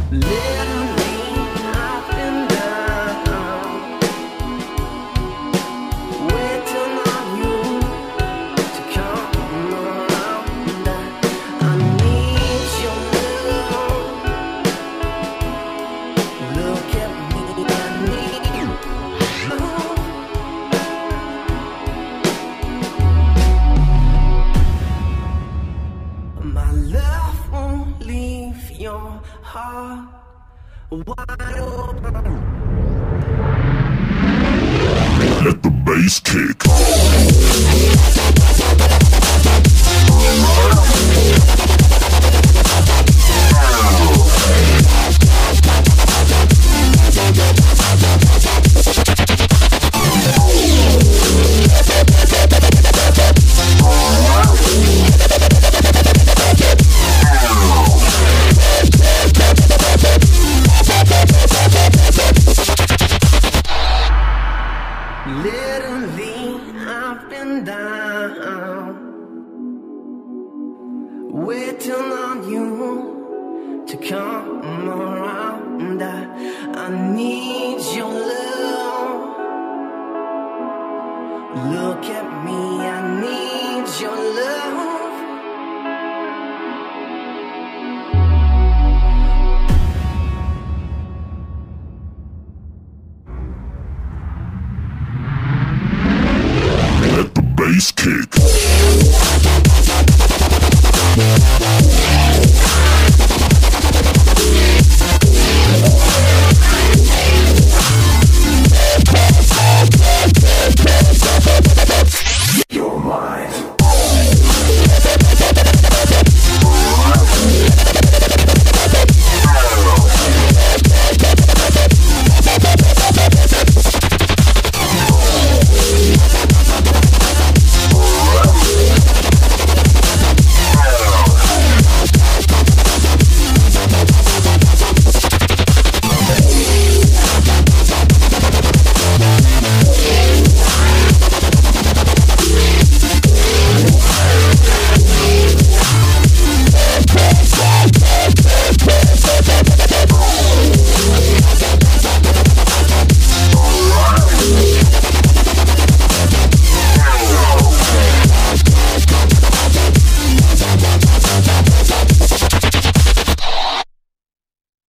Literally, I've been down, waiting on you to come around. I need your love. Look at me, I need you. My love won't leave your heart wide open. Let the bass kick. Literally, I've been down, waiting on you to come